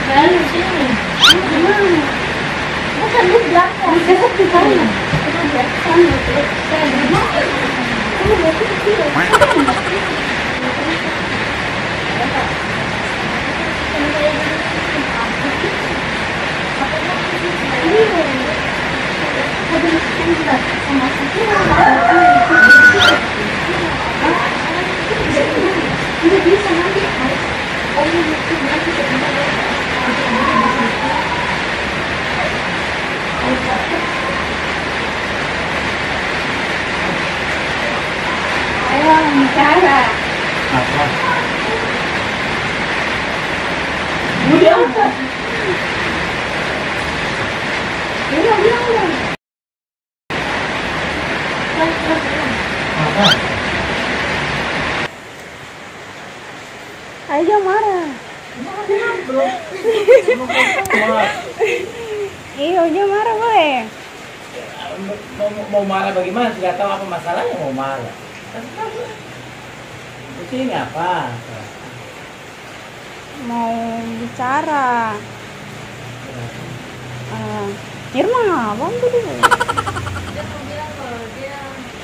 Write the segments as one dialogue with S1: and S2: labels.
S1: Lalu sini. Bukan di belakang. Di sana. Tidak bisa nanti ayo bicara.
S2: Apa?
S1: Udah. Bilang.
S2: Apa?
S1: Ayo marah. Iya, aja marah boleh.
S2: Mau marah bagaimana? Tidak tahu apa masalahnya mau marah. Di sini apa?
S1: Mau bicara. Irma ngabang tuh dulu.
S3: Dia mau bilang kalau dia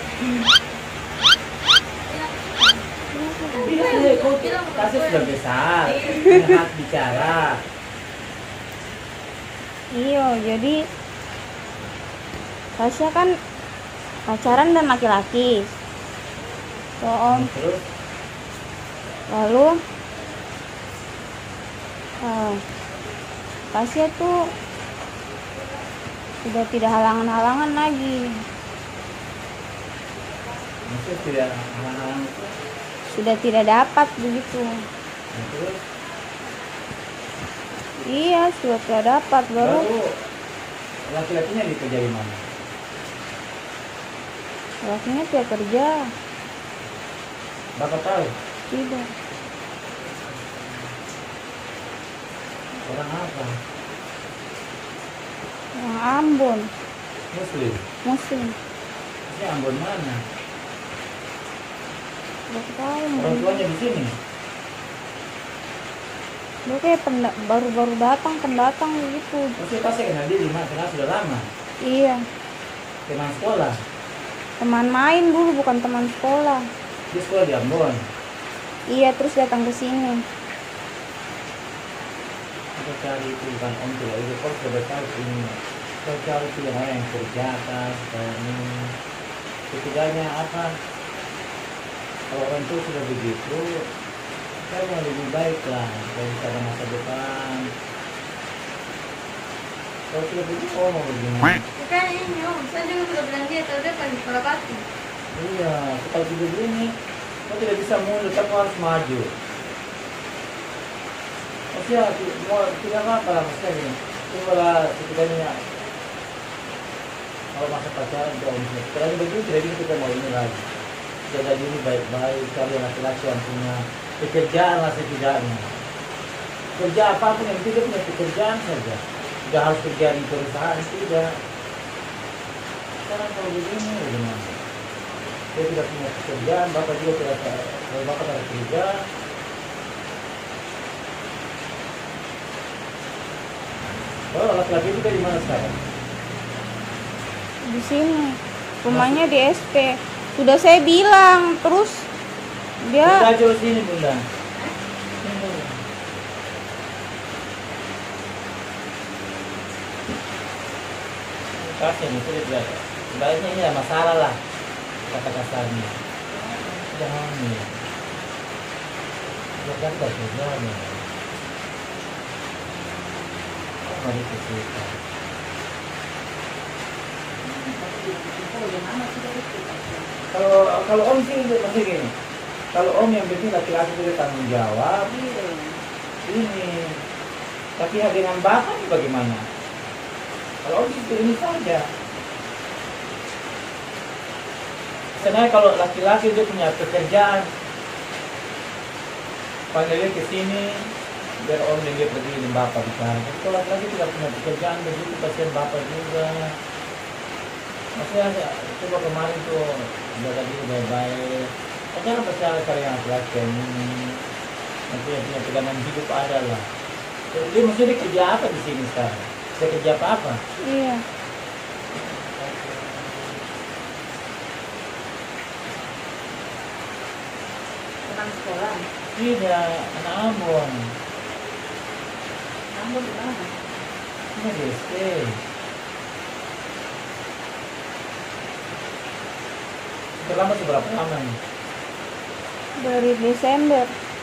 S2: Kasus sudah besar, punya hak bicara.
S1: Iya, jadi Tasya kan pacaran dan laki-laki. So, Om.
S2: Terus
S1: Lalu Tasya tuh sudah tidak halangan-halangan lagi.
S2: maksudnya tidak halang-halang itu.
S1: Sudah tidak dapat begitu.
S2: Terus
S1: Iya, sudah tidak dapat baru
S2: laki-lakinya dikerja di mana?
S1: lakinya tidak kerja.
S2: Bapak tahu
S1: Tidak.
S2: orang apa?
S1: Orang Ambon,
S2: Muslim.
S1: Muslim.
S2: Ini Ambon mana?
S1: Tidak tahu.
S2: Orang tuanya di sini.
S1: Dia kayak baru-baru datang, pendatang gitu.
S2: Maksudnya pasti kenal dia di mana? Kenal sudah lama.
S1: Iya,
S2: Teman sekolah.
S1: teman main dulu, bukan teman sekolah.
S2: Dia sekolah di Ambon.
S1: Iya, terus datang ke sini.
S2: Kita cari itu bukan om tidak itu kok sudah tahu ini. Kita cari itu yang orang yang kerja atas kayak ini. Ketiganya apa? Kalau orang tua sudah begitu, kita yang lebih baik lah daripada masa depan. Kalau sudah begitu, oh mau bagaimana?
S3: kan ini om, saya juga sudah bilang dia tahu dia paling sekolah pasti.
S2: Iya, kalau sudah begini, kau tidak bisa mundur, kamu harus maju. Maksudnya, mau tidak apa lah maksudnya gini. Coba setidaknya kalau masa pacaran kita omongin. Sekarang begini tidak bisa kita mau ini lagi. Jaga diri baik-baik, kalian laki-laki yang punya pekerjaan lah setidaknya. Kerja apapun yang tidak punya pekerjaan saja. Tidak harus kerja di perusahaan, tidak. Sekarang kalau begini, bagaimana? Saya tidak punya pekerjaan, bapak juga tidak, kalau bapak tidak kerja. Oh, laki-laki itu di mana sekarang?
S1: Di sini. Rumahnya di SP. Sudah saya bilang, terus dia
S2: Bunda jauh sini, Bunda. Kasian itu dia. Sebenarnya ini ada masalah lah, kata kasarnya. Jangan nih. Jangan jangan nih. Mari kita. Kalau om sih masih gini. Kalau om yang penting laki-laki itu tanggung jawab. Ini. Tapi dengan bapak ini bagaimana? Kalau om itu ini saja. Sebenarnya kalau laki-laki itu punya pekerjaan, panggilnya ke sini, biar om dan dia pergi dengan bapak bicara. Tapi kalau laki-laki tidak punya pekerjaan begitu, kasihan bapak juga. Maksudnya coba kemarin tuh jaga diri baik-baik. Jangan percaya kalian laki-laki ini. Nanti yang punya pegangan hidup ada lah. Dia maksudnya kerja apa di sini sekarang? Dia kerja apa?
S1: Iya.
S4: Teman sekolah.
S2: Tidak, anak Ambon.
S4: Kamu di mana?
S2: Ini di SD. Terlama seberapa lama nih?
S1: Dari Desember.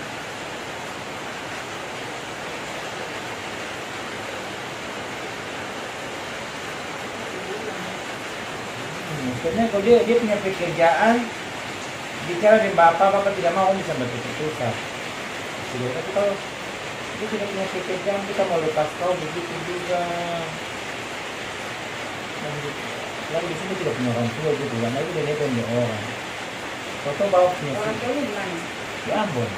S2: Maksudnya kalau dia punya pekerjaan, bicara dengan bapak tidak mau bisa bantu keputusan. Sudah, tapi kalau dia tidak punya pekerjaan, kita mau lepas kau begitu juga. Lalu di sini tidak punya orang tua gitu, karena itu dia punya orang. Kau bawa punya
S4: Orang tuanya di mana?
S2: di Ambon,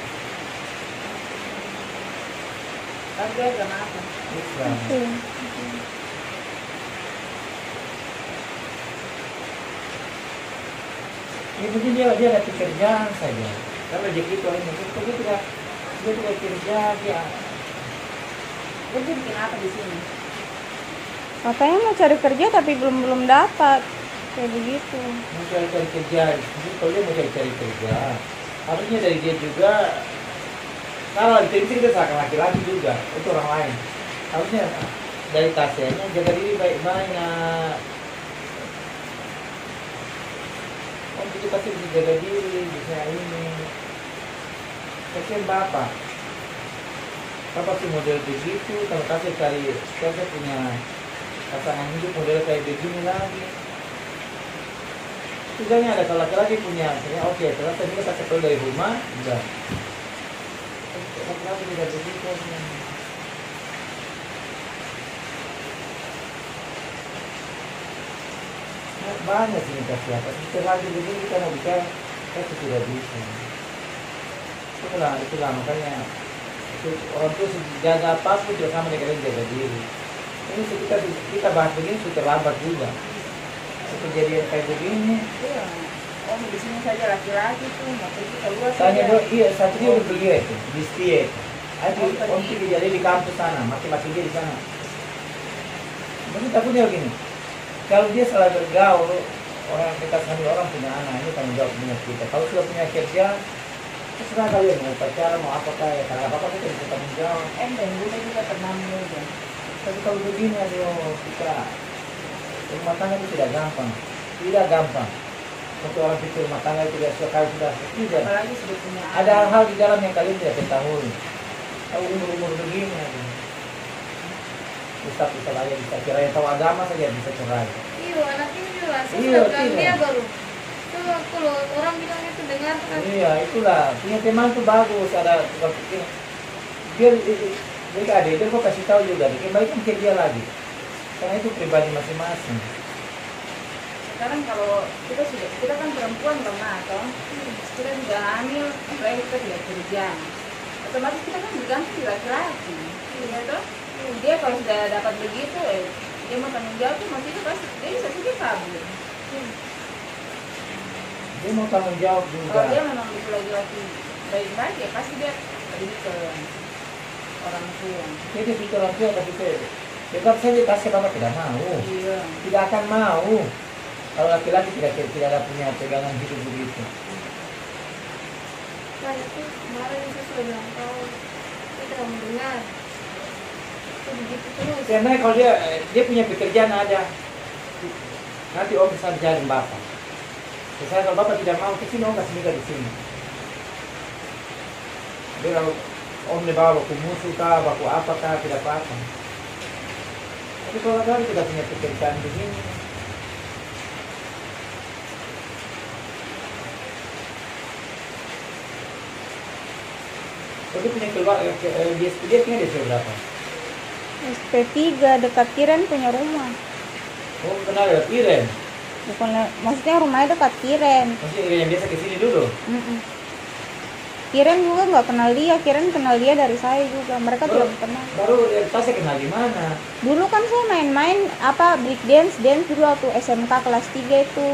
S4: Tapi agama apa?
S2: Islam.
S1: Oke.
S2: Ya mungkin dia ada pekerjaan saja. Kalau rezeki itu ini, dia tidak kerja dia.
S4: Dia bikin apa di sini?
S1: Katanya mau cari kerja tapi belum dapat. Kayak begitu.
S2: Mau cari kerja, jadi kalau dia mau cari kerja, harusnya dari dia juga. Kalau di sini kita seakan laki-laki juga, itu orang lain. Harusnya dari tasnya jaga diri baik-baik. Oh, kita pasti bisa jaga diri, bisa ini. Kasihan bapak. Bapak sih model begitu, kalau kasih cari, saya punya pasangan hidup model kayak begini lagi. Tidaknya ada kalau laki-laki punya, misalnya oke, ternyata dia kasih keluar dari rumah, udah. Laki-laki tidak begitu. Banyak sih kasih apa, kita lagi begini kita mau bicara, kita tidak bisa. Itulah makanya itu, orang tua jaga apapun juga sama dengan kalian jaga diri. Ini kita bahas begini sudah terlambat juga. Kejadian kayak begini.
S4: Iya. Oh, di sini saja laki-laki tuh, nggak pergi keluar
S2: Tanya
S4: saja.
S2: dulu, iya satu dia udah pergi itu di Stie. Aku om kejadian di kampus sana, mati dia di sana. Mungkin takutnya begini. Kalau dia salah bergaul, orang kita sambil orang punya anak ini tanggung jawab punya kita. Kalau sudah punya kerja, terserah kalian mau pacaran mau apa kayak kalau apa kita bisa tanggung jawab.
S4: Dan dulu juga pernah muda.
S2: Tapi kalau begini aduh kita rumah tangga itu tidak gampang. Untuk orang pikir rumah tangga itu sudah tidak.
S4: Apalagi sudah punya
S2: Ada hal-hal di dalam yang kalian tidak ketahui. Tahu umur begini aduh. Bisa lagi bisa kira yang tahu agama saja bisa cerai.
S3: Iya, anak ini juga. Saya
S2: Iya,
S3: sudah bilang
S2: iya.
S3: dia baru. Tuh, kalau orang bilang itu dengar kan.
S2: Iya itulah punya teman tuh bagus ada tukang pikir. Dia ada dia kok kasih tahu juga. Kembalikan ke dia lagi. Karena itu pribadi masing-masing.
S4: Sekarang kalau kita kan perempuan pernah atau kita sudah hamil, apalagi kita tidak kerja, otomatis kita kan bergantung di laki-laki, ya toh. Dia kalau sudah dapat begitu, dia mau tanggung jawab tuh masih itu pasti dia bisa saja kabur.
S2: Dia mau tanggung jawab
S4: Kalau
S2: juga.
S4: dia memang itu laki-laki baik-baik ya pasti dia pergi ke orang tua.
S2: Dia pikir orang tua tapi tetap saja kasih bapak tidak mau.
S4: Iya.
S2: Tidak akan mau. Kalau laki-laki tidak ada punya pegangan hidup begitu.
S3: Nah, itu kemarin saya sudah bilang kau tidak mendengar. Itu begitu terus.
S2: Karena kalau dia punya pekerjaan ada, nanti om bisa bicara dengan bapak. Misalnya kalau bapak tidak mau ke sini, om kasih nikah di sini. Dia kalau om dibawa baku musuh kah, baku apa kah, tidak apa-apa. Tapi kalau tidak punya pekerjaan begini, dia punya keluarga, dia punya desa berapa?
S1: SP3 dekat Kiren punya rumah.
S2: Oh kenal ya, Iren.
S1: Bukan, maksudnya rumahnya dekat Kiren.
S2: Maksudnya Iren yang biasa kesini dulu?
S1: Kiren juga nggak kenal dia, Kiren kenal dia dari saya juga. Mereka tidak kenal.
S2: Baru saya kenal di mana?
S1: Dulu kan saya main-main break dance dulu waktu SMK kelas 3 itu.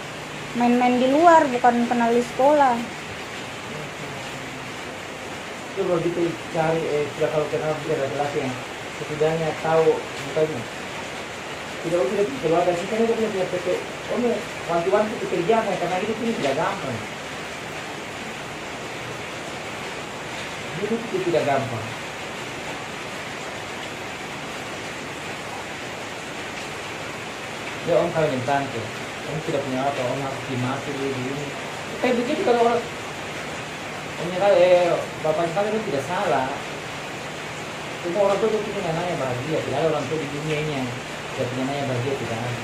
S1: Main-main di luar, bukan kenal di sekolah.
S2: Coba gitu cari, sudah kalau kenal dia laki-laki yang setidaknya tahu mukanya. Tidak usah dari keluarga sih, karena dia punya PT. Om, wanti-wanti pekerjaan karena hidup ini tidak gampang. Hidup itu tidak gampang. Ya om kalau tante, om tidak punya apa, om harus dimati ini. Kayak begitu kalau orang, omnya kalau bapak tante itu tidak salah. Semua orang tua itu punya anaknya bahagia, tidak ada orang tua di dunia ini yang tidak punya anaknya bahagia, tidak ada.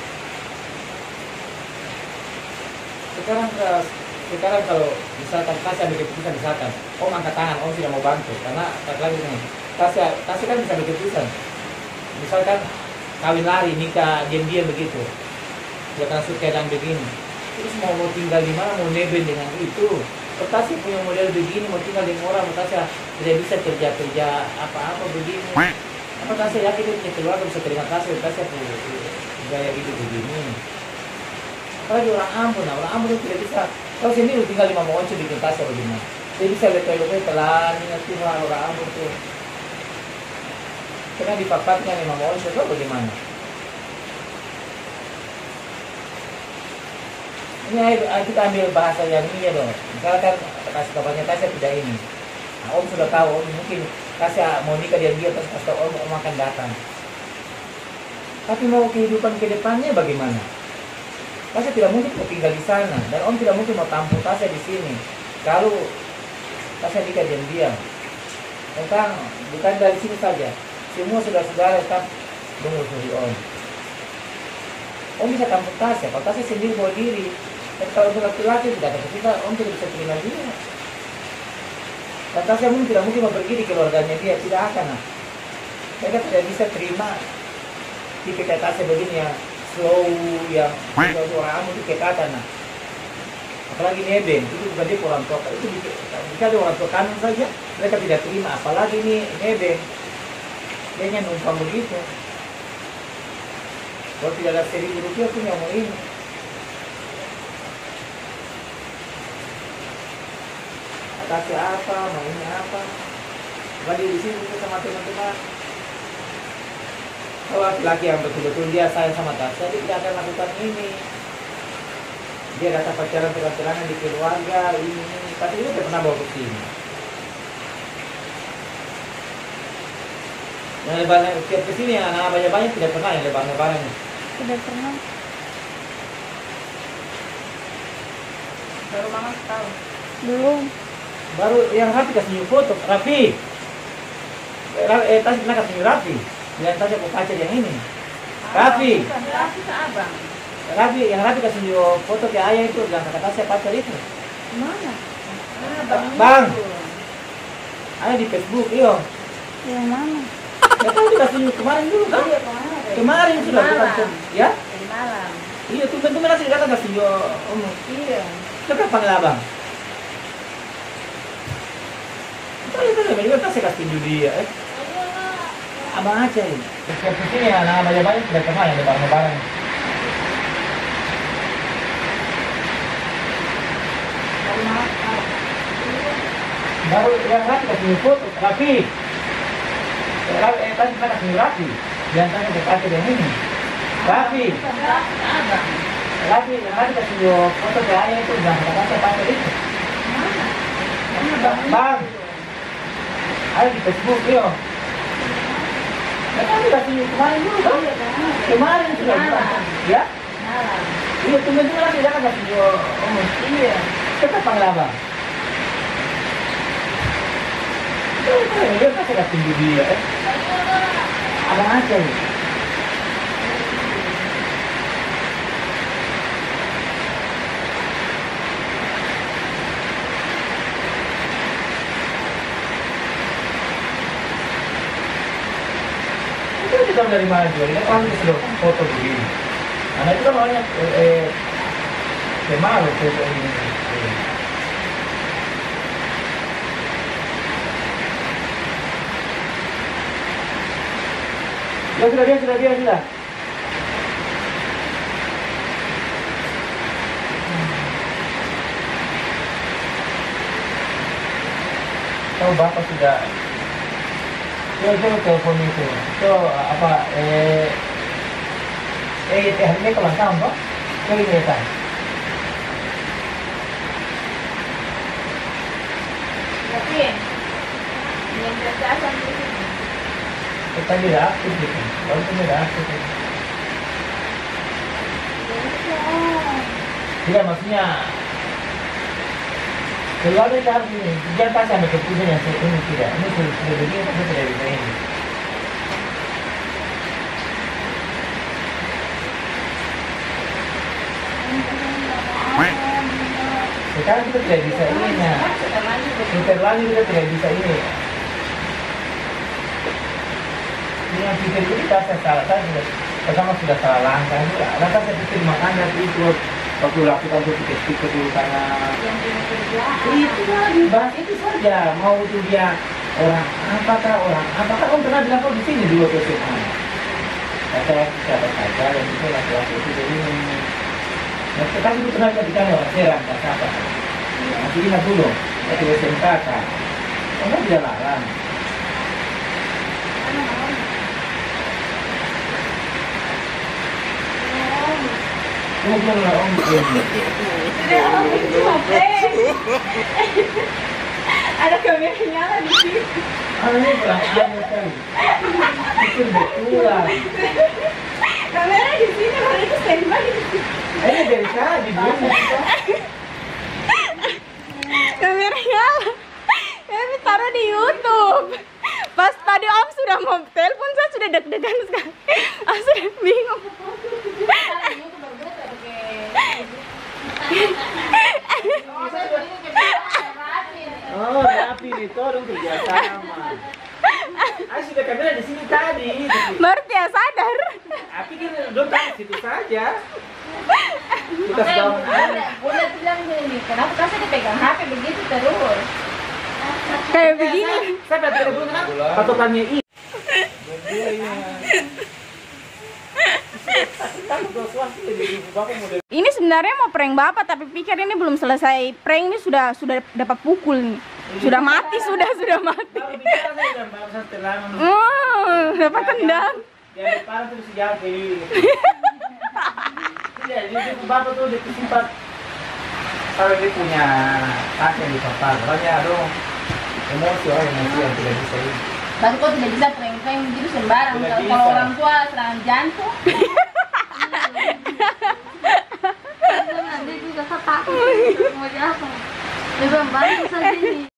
S2: Sekarang kalau misalkan kasih ambil keputusan misalkan, om angkat tangan, om tidak mau bantu, karena lagi ini, kasih kan bisa ambil keputusan. Misalkan kawin lari, nikah, diam-diam begitu. Ya karena suka keadaan begini. Terus mau tinggal di mana, mau nebeng dengan itu. Tasya punya model begini, mau tinggal di orang, Tasya tidak bisa kerja apa-apa begini. Apa Tasya yakin dia punya keluarga bisa terima kasih, Tasya punya gaya hidup begini. Apalagi orang Ambon itu tidak bisa. Kalau sendiri tinggal di Mama Once bikin Tasya begini. Dia bisa lepai-lepai pelan, ingat Tuhan orang Ambon tuh. Karena dipapatnya nih Mama Once itu bagaimana? Ini kita ambil bahasa yang ini ya dong. Misalkan kasih kabarnya Tasya tidak ini. Nah, om sudah tahu, om mungkin Tasya mau nikah dia terus kasih tahu om akan datang. Tapi mau kehidupan ke depannya bagaimana? Tasya tidak mungkin mau tinggal di sana dan om tidak mungkin mau tampung Tasya di sini. Kalau Tasya nikah diam-diam. Tentang bukan dari sini saja. Semua saudara-saudara tetap menyusuri om. Om bisa tampung Tasya, kalau Tasya sendiri bawa diri. Dan kalau untuk laki-laki tidak ada kita, om tidak bisa terima dia. Dan Tasya mungkin tidak mungkin mau pergi di keluarganya dia, tidak akan. Mereka tidak bisa terima tipe kayak Tasya begini yang slow, yang orang amu itu kekatan. Apalagi nebeng, itu bukan dia orang tua. Itu bisa ada orang tua kanan saja, mereka tidak terima. Apalagi ini nebeng, dia numpang begitu. Kalau tidak ada Rp1.000 pun yang mau ini. Kasih apa, mau ini apa. Bagi di sini kita sama teman-teman. Kalau laki-laki yang betul-betul dia sayang sama Tasya, dia tidak akan lakukan ini. Dia kata pacaran terang-terangan di keluarga, ini. Tapi dia tidak pernah bawa ke sini. Yang lebaran tiap kesini yang anak banyak-banyak tidak pernah yang lebaran-lebaran.
S1: Tidak pernah.
S4: Baru mama setahun.
S1: Belum.
S2: Baru yang Rafi kasih foto, Rafi. Tasya pernah kasih Rafi. Yang Tasya mau kaca yang ini. Rafi.
S4: Rafi ke abang.
S2: Rafi, yang Rafi kasih foto ke ayah itu, yang kata Tasya pacar itu.
S1: Mana?
S2: Bang. Ada di Facebook, iyo.
S1: Yang mana?
S2: Ya kan dikasih kemarin dulu kan?
S4: Iya, kemarin.
S2: Kemarin sudah bukan ya?
S4: Dari malam.
S2: Iya, tumben kasih kata kasih om.
S4: Iya.
S2: Coba panggil abang. Itu memang kasih tunjuk dia. Abang aja ini. Ini anak banyak-banyak tidak pernah yang lebaran-lebaran. Baru yang Rafi kasih foto, Rafi. Tadi kita kasih Rafi. Yang tanya ke pacar yang ini. Rafi. Rafi, yang Rafi kasih foto ke ayah itu, jangan kata pacar itu. Bang. Ada di Facebook, iyo. Ya kan dikasih kemarin dulu kan? Kemarin sudah bukan. Ya? Iya, tunggu lagi, jangan kasih om. Iya. Kita panggil abang. Dia kasih tunjuk dia. Abang aja nih. Itu kita dari mana juga? Ini kan sudah foto begini. Karena itu kan makanya kemarin foto ini. Ya sudah. Oh, bapak sudah. Coba telepon itu. Apa? Hari ini ulang tahun kok? Coba ini ya.
S4: Tapi yang kerjaan di sini.
S2: Kita tidak aktif gitu. Baru tidak aktif. Gitu. Tidak, maksudnya keluar dari tahap ini, jangan pas sampai keputusan yang ini tidak. Ini sudah begini, tapi tidak bisa ini. Sekarang kita tidak bisa ini ya. Filter lagi kita tidak bisa ini. Ini yang pikir ini pasti salah saja. Pertama sudah salah langkah juga. Langkah saya pikir makanya itu waktu lakukan tuh pikir dulu karena itu lagi bahas itu saja. Mau itu dia orang apakah kamu pernah bilang kau di sini dulu ke SMA? Kata siapa saja yang itu laki-laki itu jadi ini. Nah, sekarang itu pernah ditanya orang Serang, kata apa? Masih ingat dulu, waktu SMK kan. Kamu tidak larang. Kamu bilang larang ini.
S1: Ada kamera nyala di sini.
S2: Ini kurang aneh sekali. Itu betulan.
S1: Kamera di sini, baru itu standby di sini.
S2: Ini dari tadi belum.
S1: Kamera nyala. Ini taruh di YouTube. Pas tadi Om sudah mau telepon, saya sudah deg-degan sekali. Om sudah bingung.
S2: Oh, rapi nih, tolong kerjasama. Sudah kamera di sini tadi.
S1: Baru dia sadar.
S2: Tapi kan udah tahu situ saja. Kita
S4: Makanya
S2: sedang
S4: Bunda bilang gini, kenapa kasih dipegang HP begitu terus?
S1: Kayak begini.
S2: Saya lihat telepon kan patokannya ini.
S1: Ini sebenarnya mau prank Bapak, tapi pikir ini belum selesai. Prank ini sudah dapat pukul nih. Sudah mati, sudah mati. Dapat tendang.
S2: Jadi parah terus sejauh ini. Tidak, jadi Bapak tuh disimpan. Kalau dia punya hak yang dipapar, makanya aduh emosi yang tidak bisa ini.
S4: Baru kok tidak bisa prank-prank gitu sembarang.
S2: Tidak
S4: Kalau
S2: bisa.
S4: orang tua serangan jantung.
S3: Nanti juga takut mau apa. Lebih bantu saja ini.